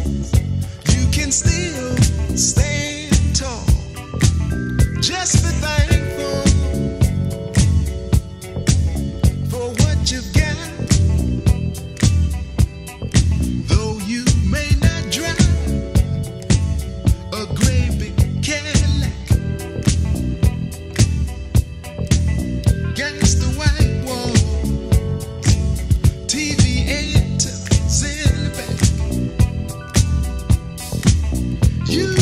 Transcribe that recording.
you can still stand tall. Just be thankful for what you've got. Though you may not drive a great big Cadillac against the white wall, TV antennas in the back. You